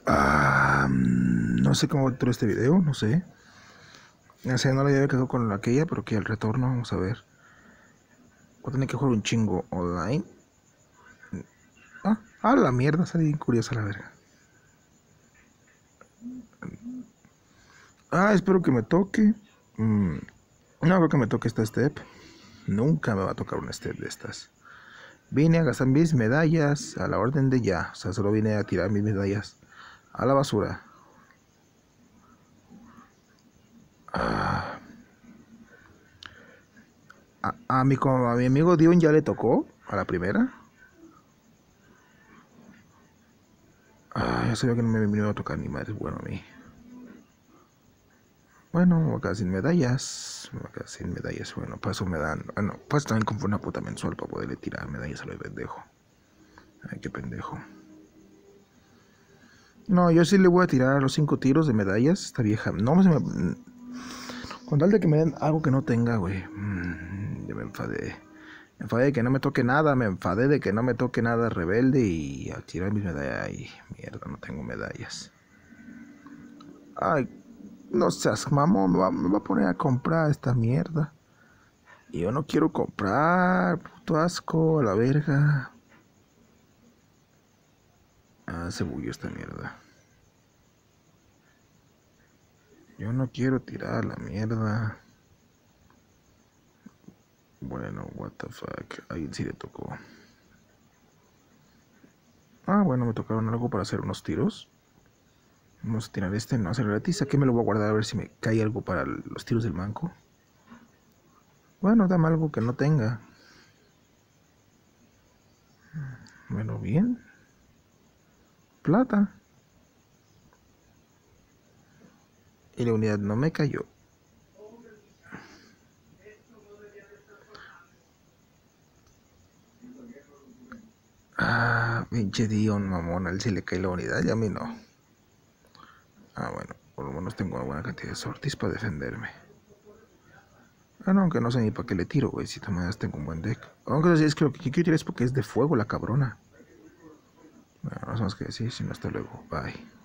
No sé cómo entró este video, no sé. O sea, no le había quedado con aquella, pero que al retorno, vamos a ver. Voy a tener que jugar un chingo online. La mierda, sale bien curiosa la verga. Espero que me toque. No creo que me toque esta step. Nunca me va a tocar una step de estas. Vine a gastar mis medallas a la orden de ya. O sea, solo vine a tirar mis medallas a la basura. A mi amigo Dion ya le tocó a la primera. Ya sabía que no me iba a tocar ni madre. Bueno, a mí. Bueno, me voy a quedar sin medallas. Bueno, paso me dan. Bueno, pues también compré una puta mensual para poderle tirar medallas a lo de pendejo. Ay, qué pendejo. No, yo sí le voy a tirar los 5 tiros de medallas. Esta vieja. No se me. Con tal de que me den algo que no tenga, güey. Ya me enfadé. Me enfadé de que no me toque nada. Me enfadé de que no me toque nada rebelde. Y a tirar mis medallas. Ay, mierda, no tengo medallas. Ay, no seas mamón. Me va a poner a comprar esta mierda. Y yo no quiero comprar. Puto asco, a la verga. Se bugueó esta mierda. Yo no quiero tirar la mierda. Bueno, what the fuck. A alguien sí le tocó. Bueno, me tocaron algo para hacer unos tiros. Vamos a tirar este, no hacer gratis. Aquí me lo voy a guardar a ver si me cae algo para los tiros del manco. Bueno, dame algo que no tenga. Bueno, bien. Plata. Y la unidad no me cayó. Pinche Dion, mamón. A él sí le cae la unidad y a mí no. Bueno, por lo menos tengo una buena cantidad de sortis para defenderme. Aunque no sé ni para qué le tiro, güey. Si tomas tengo un buen deck. Aunque es que lo que quiero tirar es porque es de fuego la cabrona. No sé más que decir, si no, hasta luego. Bye.